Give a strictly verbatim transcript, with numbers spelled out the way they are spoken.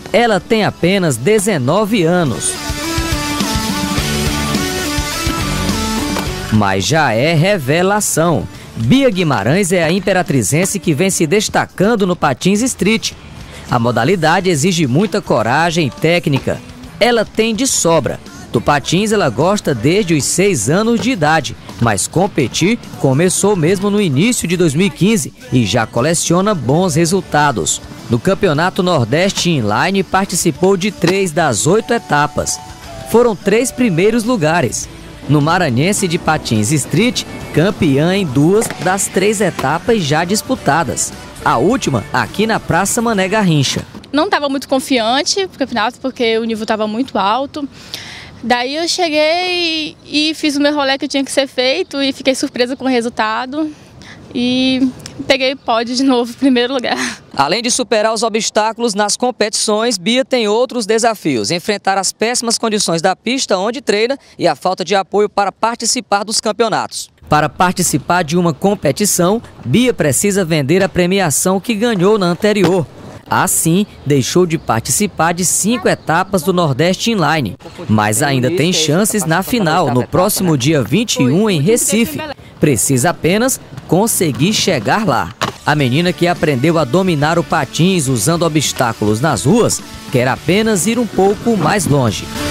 Ela tem apenas dezenove anos. Mas já é revelação. Bia Guimarães é a imperatrizense que vem se destacando no patins street. A modalidade exige muita coragem e técnica. Ela tem de sobra. Do patins ela gosta desde os seis anos de idade, mas competir começou mesmo no início de dois mil e quinze e já coleciona bons resultados. No Campeonato Nordeste Inline participou de três das oito etapas. Foram três primeiros lugares. No Maranhense de patins street, campeã em duas das três etapas já disputadas. A última aqui na Praça Mané Garrincha. Não estava muito confiante no campeonato porque o nível estava muito alto. Daí eu cheguei e fiz o meu rolê que tinha que ser feito e fiquei surpresa com o resultado. E peguei pódio de novo, primeiro lugar. Além de superar os obstáculos nas competições, Bia tem outros desafios. Enfrentar as péssimas condições da pista onde treina e a falta de apoio para participar dos campeonatos. Para participar de uma competição, Bia precisa vender a premiação que ganhou na anterior. Assim, deixou de participar de cinco etapas do Nordeste Inline. Mas ainda tem chances na final, no próximo dia vinte e um, em Recife. Precisa apenas conseguir chegar lá. A menina que aprendeu a dominar o patins usando obstáculos nas ruas quer apenas ir um pouco mais longe.